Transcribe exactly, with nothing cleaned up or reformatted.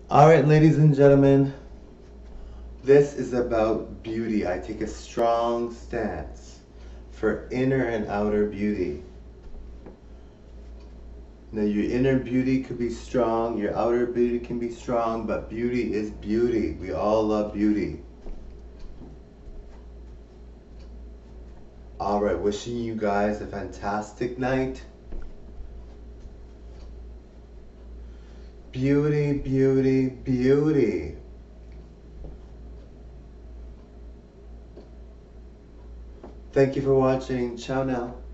Alright, ladies and gentlemen, this is about beauty. I take a strong stance for inner and outer beauty. Now, your inner beauty could be strong, your outer beauty can be strong, but beauty is beauty. We all love beauty. Alright, wishing you guys a fantastic night. Beauty, beauty, beauty. Thank you for watching. Ciao now.